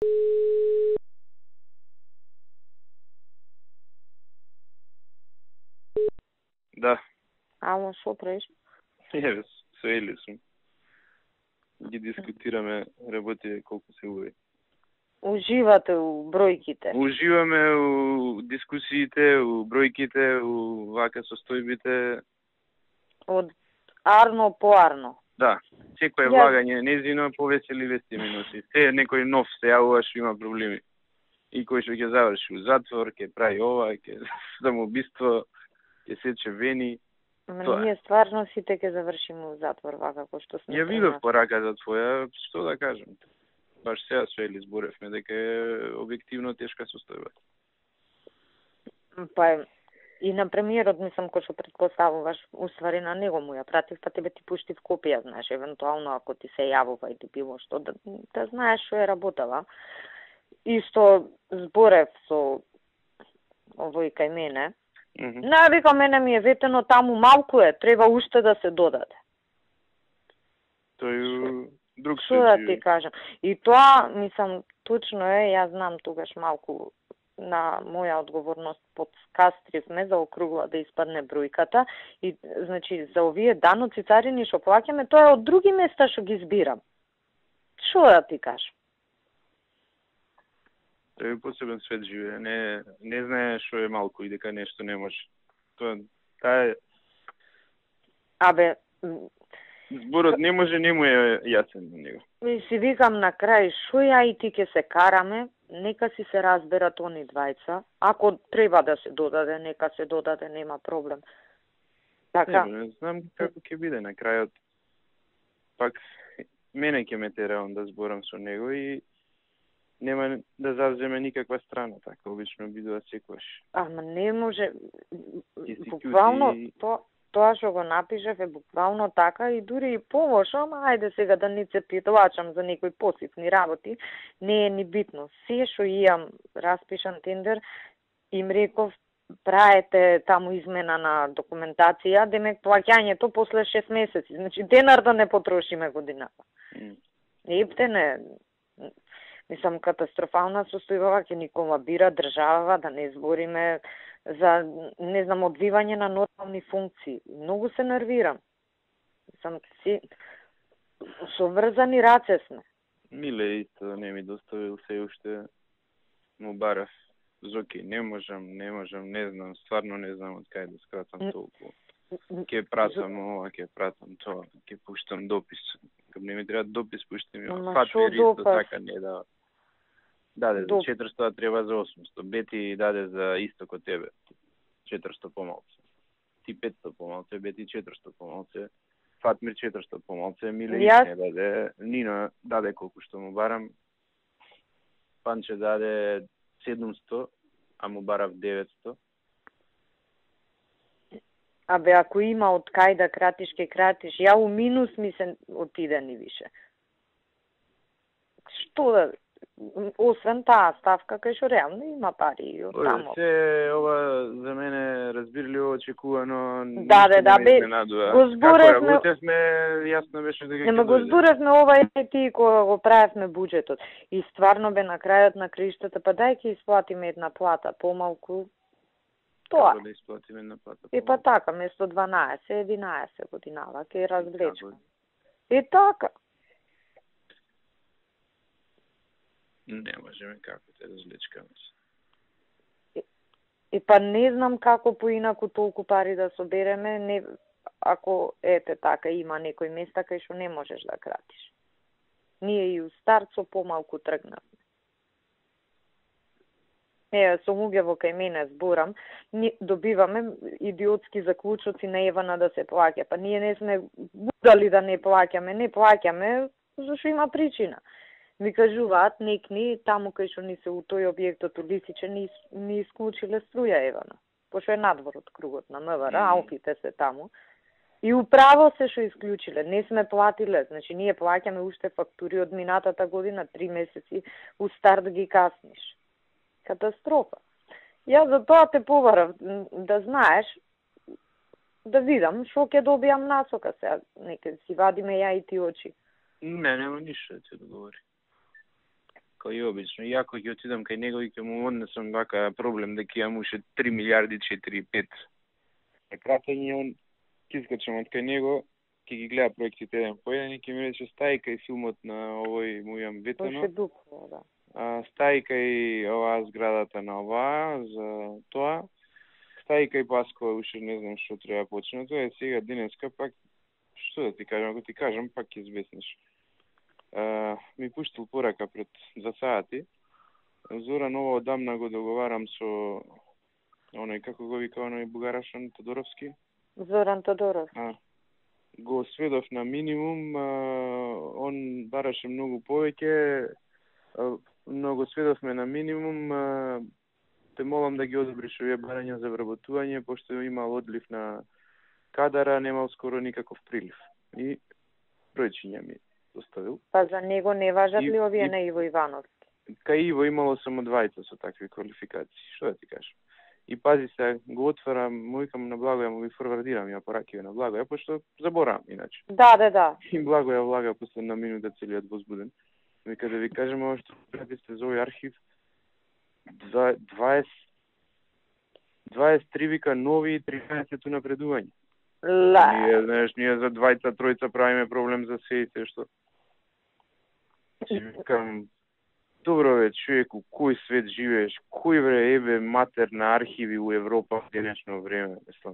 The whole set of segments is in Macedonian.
Да. Ало, шо правиш? Еве, со Ели сум. Ги дискутираме работи колку се убави. Уживате у бројките? Уживаме у дискусиите, у бројките, у вака состојбите. Од Арно по Арно? Да, секој влагање незино повесели вести ми носи. Се некој нов се јавува што има проблеми. И кој што ќе заврши у затвор, ќе прави ова, ќе самоубиство, ќе сече вени. Ние стварно сите ќе завршиме у затвор вака како што сме. Ја видов пораката твоја, што да кажам. Баш сега со Ели зборевме дека е објективно тешка состојба. Па и на премиерот мислам кој што претпоставуваш, уствари на него му ја пратив, па тебе ти пуштив копија, знаеш, евентуално ако ти се јавува и ти било што да знаеш што е работела. И што зборев со овој кај мене. Вика, мене ми е ветено таму малку е, треба уште да се додаде. Тој друг што да ти кажам. И тоа, мислам, точно е, јас знам тогаш малку на моја одговорност подкастривме за округла да испадне бројката и значи за овие даноци царини што плаќаме, тоа е од други места што ги збирам. Што да ти кажам? Тој е посебен свет живее, не знае што е малку и дека нешто не може. Таа е... Абе... Зборот не може, не му е јасен на него. И си викам на крај, шо ја и ти ќе се караме, нека си се разберат они двајца. Ако треба да се додаде, нека се додаде, нема проблем. Така? Не знам како ќе биде на крајот. Пак, мене ќе ме тера он да зборам со него и нема да завземе никаква страна, така обично бидува секогаш. Ама не може, буквално тоа што го напишав е буквално така и дури и полошо, ама ајде сега да не се питувачам за некои посипни работи, не е ни битно. Се што имам распишан тендер, им реков праете таму измена на документација, демек плаќањето после 6 месеци, значи денар да не потрошиме годината. Ептене, мислам, катастрофална состојба, ќе ни колабира држава, да не збориме за, не знам, одвивање на нормални функции. Многу се нервирам. Мислам, си со врзани раце сме. Миле исто не ми доставил се уште, му барав. Зоки, не можам, не знам, стварно не знам од кај да скратам толку. Ке пратам ова, ке пратам тоа, ке пуштам допис. Кога не ми треба допис, пуштам ја. Фатвер исто така не да. Даде за 400, треба за 800. Бети даде за исто ко тебе. 400 помалце. Ти 500 помалце, Бети 400 помалце. Фатмир 400 помалце, Миле не даде. Нина даде колку што му барам. Панче даде 700, а му барав 900. Абе, ако има од кај да кратиш, ке кратиш. Ја у минус ми се отиде ни више. Што да... Освен таа ставка, кај што реално има пари и од тамо. Се ова за мене разбирливо, очекувано, да, бе, го зборевме... Како работевме, јасно беше дека ќе го зборевме ова и ти кога го правевме буџетот. И стварно бе на крајот на криштата, па дај ќе исплатиме една плата помалку. Тоа. Како да исплатиме една плата помалку? И па така, место 12, 11 годинава, ќе разглечка. И така. Не можеме како те различкаме. И па не знам како поинаку толку пари да собереме, не, ако ете така има некои места кај што не можеш да кратиш. Ние и у старт со помалку тргнавме. Со луѓе кај мене зборам, добиваме идиотски заклучоци на Евана да се плаќа. Па ние не сме будали да не плаќаме, зашто има причина. Ми кажуваат, некни, таму кај што ни се у тој објектот Улисиче, ни исклучиле струја Евана. Пошто е надвор од кругот на МВР, Алпите се таму. И управо се што исклучиле, не сме платиле, значи ние плаќаме уште фактури од минатата година, 3 месеци, у старт ги касниш. Катастрофа. Јас за тоа те побарав, да знаеш, да видам што ќе добијам насока сега, нека си вадиме ја и ти очи. Не, нема ништо да ти одговори. кој обично. И ако ќе отидам кај него и ќе му однесам вака проблем дека имам уште 3 милиарди 4-5 кратење, он ќе искачам од кај него, ќе ги гледа проектите еден по еден и ќе ми рече стаи кај филмот на овој му имам ветено. Тој дупло, да. Стаи кај оваа зградата на оваа за тоа. Стаи кај Паско, уште не знам што треба почнато, сега денеска пак што да ти кажам, ако ти кажам пак ќе збеснеш. Ми пуштил порака пред за сати. Зоран, ова одамна го договарам со оној, како го вика оној бугарашен Тодоровски? Зоран Тодоров. Го сведов на минимум, он бараше многу повеќе, но го сведовме на минимум, те молам да ги одобриш овие барања за вработување, пошто имал одлив на кадара, немал скоро никаков прилив. И бројчиња ми доставил. Па за него не важат ли овие на Иво Ивановски? Кај Иво имало само двајца со такви квалификации, што да ти кажам. И пази се, го отварам, му викам на Благоја, му ги форвардирам ја поракиве на Благоја, пошто заборавам иначе. Да. И Благоја влага последна минута целиот возбуден. Вика да ви кажем ова што пратите за овој архив, 23 вика нови и 13 напредување. Ние, знаеш, ние за двајца, тројца правиме проблем за се и се што. Си викам, добро бе, човеку, кој свет живееш? Кој ебе матер на архиви у Европа в денешно време, мислам.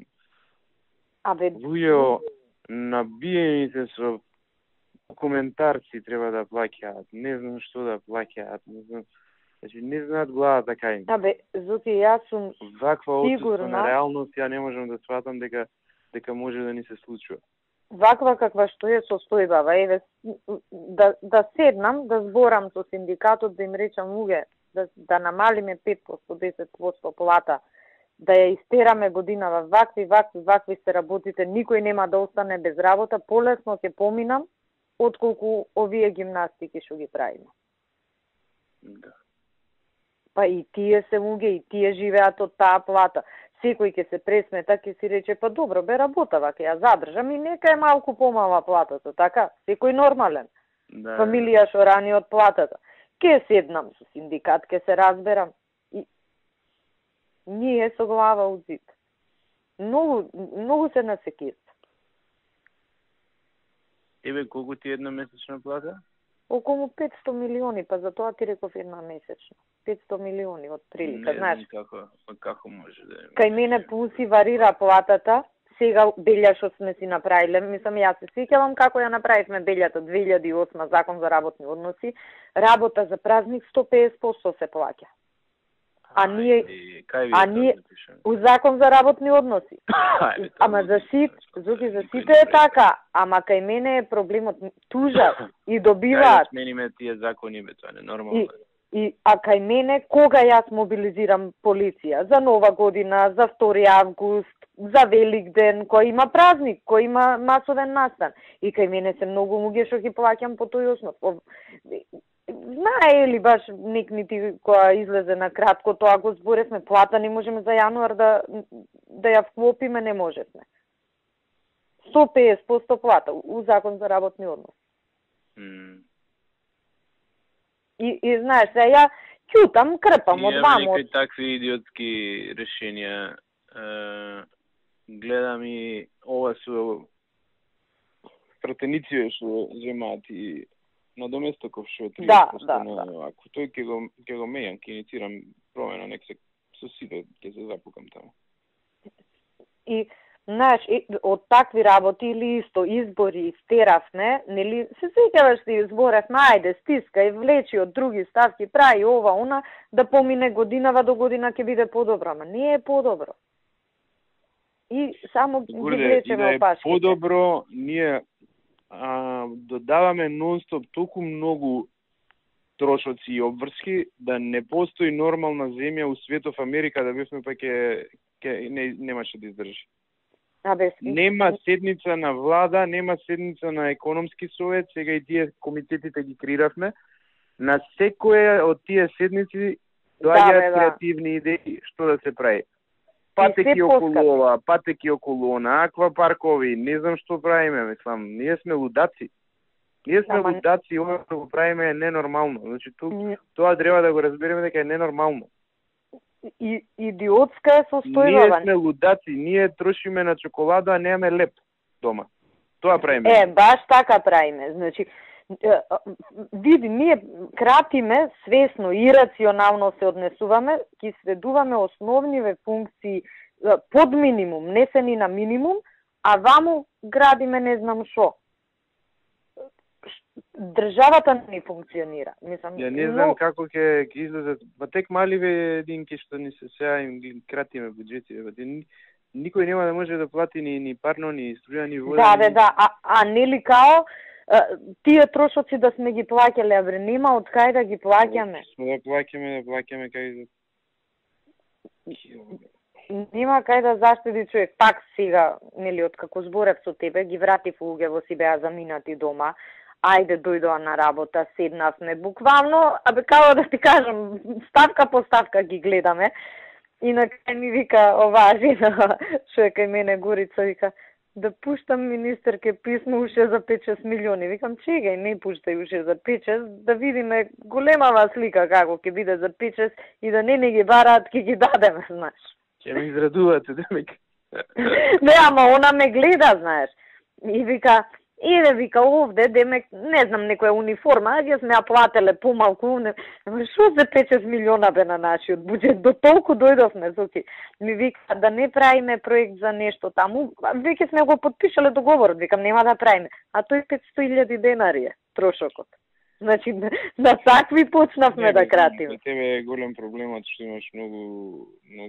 Луѓе набиените со коментарци треба да плаќаат, не знам што да плаќаат, не знам. Значи, не знаат главата кај ми. Зуки, јас сум ваква отсутство на реалност, ја не можам да сватам дека може да ни се случува. Ваква каква што е состојбава, еве, да седнам, да зборам со синдикатот, да им речам, луѓе, да намалиме 5%, 10% плата, да ја истераме годинава, вакви се работите, никој нема да остане без работа, полесно ќе поминам, отколку овие гимнастики што ги правиме. Да. Па и тие се луѓе, и тие живеат од таа плата. Секој ќе се пресмета, ќе си рече, па добро, бе работава, ќе ја задржам и нека е малку помала платата, така? Секој нормален. Да. Фамилија што рани од платата. Ке седнам со синдикат, ке се разберам. И ние со глава у зид. Многу се насекист. Тебе колку ти една месечна плата? Околу 500 милиони, па за тоа ти реков една месечна. 500 милиони од прилика, знаеш. Како може да е. Кај мене пулси варира платата, сега белја што сме си направиле, мислам, јас се сеќавам како ја направивме белјата 2008 закон за работни односи, работа за празник 150% се плаќа. А ние у закон за работни односи. Ама за сите е така, ама кај мене е проблемот, тужат и добиваат. Смениме тие закони, бе, тоа е нормално. А кај мене, кога јас мобилизирам полиција? За Нова година, за 2 август, за Великден, кој има празник, кој има масовен настан. И кај мене се многу луѓе што ги плаќам по тој основ. Знае ли баш некнити која излезе на кратко, тоа го зборевме, плата не можеме за јануар да ја вклопиме, не можевме. 150% плата у закон за работни односи. И знаеш, ја ќутам, крпам од ваму. Некои такви идиотски решенија. Гледам и ова со пратеници што земаат и на доместоков што е 30% на овако. Тој ќе го мејам, ќе инициирам промена, нек се со сите ќе се запукам таму. И знаеш, од такви работи или исто избори стеравме, нели се сеќаваш ти зборевме, ајде стискај, влечи од други ставки, прави ова, она, да помине годинава до година ќе биде подобро, ама не е подобро. И само ги влечеме опашките. Подобро, ние додаваме нон-стоп толку многу трошоци и обврски да не постои нормална земја у светов. Америка да бевме, па немаше да издржи. Нема седница на влада, нема седница на економски совет, сега и тие комитетите ги креиравме. На секоја од тие седници доаѓаат креативни идеи што да се прави. Патеки околу ова, патеки околу она, аквапаркови, не знам што правиме, мислам, ние сме лудаци. Ние сме лудаци, ова што го правиме е ненормално. Значи тоа треба да го разбереме дека е ненормално. Идиотска е состојбава. Ние сме лудаци, ние трошиме на чоколада, а немаме леп дома. Тоа правиме. Баш така правиме. Значи, види, ние кратиме свесно, ирационално се однесуваме, ќе сведуваме основниве функции под минимум, не се ни на минимум, а ваму градиме не знам шо. Државата не функционира. Мислам, ја не знам како ќе излезат, па тек маливе единки што ни се сега им кратиме буџетиве, никој нема да може да плати ни парно, ни струја, ни вода. Да, а нели као тие трошоци да сме ги плаќале, а бре нема од кај да ги плаќаме. Да плаќаме кај Нема кај да заштеди човек. Пак сега, нели, од како зборев со тебе, ги вратив луѓе си беа заминати дома. Ајде, дојдоа на работа, седнавме буквално, као да ти кажам, ставка по ставка ги гледаме. И на крај ми вика оваа жена, што е кај мене Горица, вика, да пуштам министерке писмо уште за 5-6 милиони. Викам, чекај, не пуштај уште за 5-6, да видиме големава слика како ќе биде за 5-6 и да не ги бараат, ќе ги дадеме, знаеш. Ќе ме израдувате, демек. Не, ама она ме гледа, знаеш. И вика, вика овде, демек, не знам, некоја униформа, а ги сме ја плателе помалку, ама шо за 5-6 милиона бе на нашиот буџет, до толку дојдовме, соки. Ми вика, да не правиме проект за нешто таму, веќе сме го подпишале договорот, викам, нема да правиме, а тој 500.000 денари е трошокот. Значи, на такви почнавме да кратиме. За тебе е голем проблемот што имаш многу...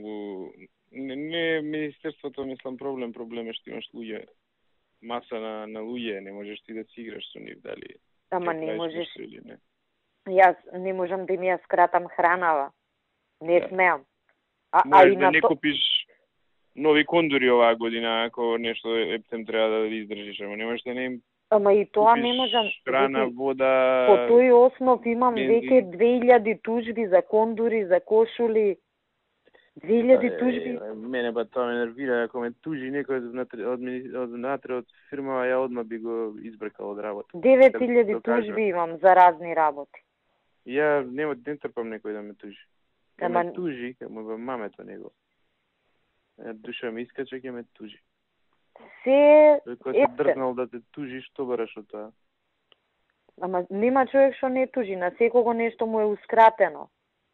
Не министерството, мислам, проблем е што имаш луѓе. Маса на луѓе, не можеш ти да си играш со нив, дали... Ама не можеш... Не. Јас не можам да ми ја скратам хранава. Не смеам. Можеш да не купиш нови кондури оваа година, ако нешто ептем треба да издржиш, ама не можеш да не им... Ама и тоа не можам. Храна, вода... По тој основ имам веќе 2000 тужби за кондури, за кошули. 2000 тужби. Мене ба тоа ме нервира, ако ме тужи некој од фирмава, ја одма би го избркал од работа. 9000 тужби имам за разни работи. Ја не трпам некој да ме тужи. Ке ме тужи, ке му мамето него. Душа ми искача, ке ме тужи. Кој се дрзнал да те тужи, што бараш од тоа? Ама нема човек што не тужи, на секого нешто му е ускратено.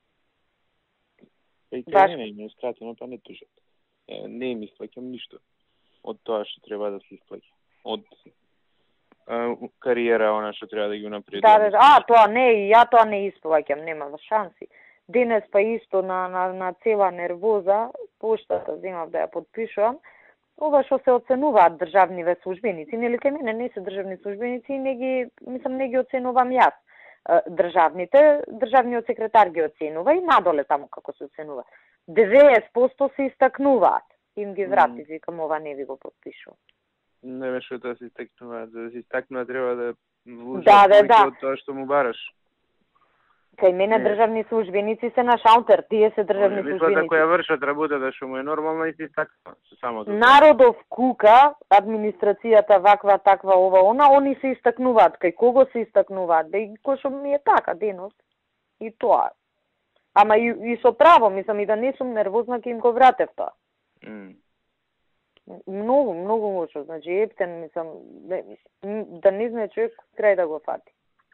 Не е искратено, па не тужат. Не им исплаќам ништо од тоа што треба да се исплаќа. Од кариера, она што треба да ги унапредувам. Тоа не, ја тоа не исплаќам, нема шанси. Денес па исто на цела нервоза, поштата земав да ја подпишувам, ова што се оценуваат државниве службеници, нели кај мене не се државни службеници, не ги оценувам јас. Државниот секретар ги оценува и надоле таму како се оценува. 90% се истакнуваат. Им ги врати, викам, ова не ви го подпишувам. Не ме што тоа се истакнуваат, за да се истакнува треба да вложат од тоа што му бараш. Кај мене државни службеници се на шалтер, тие се државни службеници. Мислат ако ја вршат работата што му е нормална и се истакнува. Народов кука, администрацијата ваква, таква, ова, она, они се истакнуваат. Кај кого се истакнуваат? Кој што ми е така денот. И тоа. Ама и со право, мислам, и да не сум нервозна, ќе им го вратев тоа. Многу лошо. Значи, ептен, мислам, да не знае човек крај да го фати.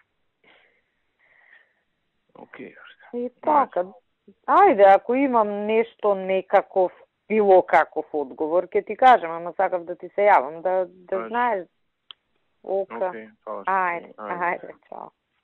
И така. Ајде, ако имам нешто некаков, било каков одговор, ќе ти кажам, ама сакав да ти се јавам, да знаеш. Ока. Ајде, чао.